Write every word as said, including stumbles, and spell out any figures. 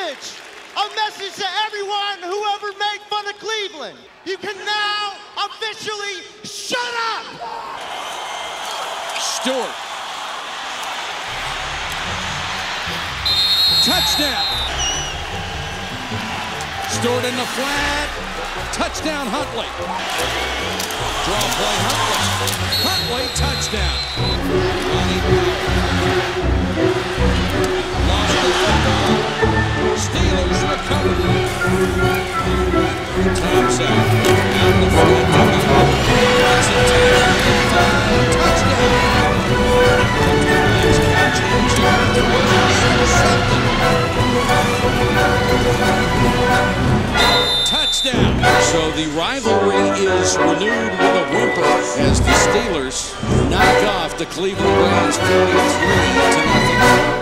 message, a message to everyone who ever made fun of Cleveland. You can now officially shut up! Stewart. Touchdown. Stewart in the flat. Touchdown, Huntley. Draw play, Huntley. Huntley, touchdown. Ronnie lost the football. Steelers recover. Thompson out the front. That's a touchdown. Touchdown. So the rivalry is renewed with a whimper as the Steelers knock off the Cleveland Browns forty-three to nothing.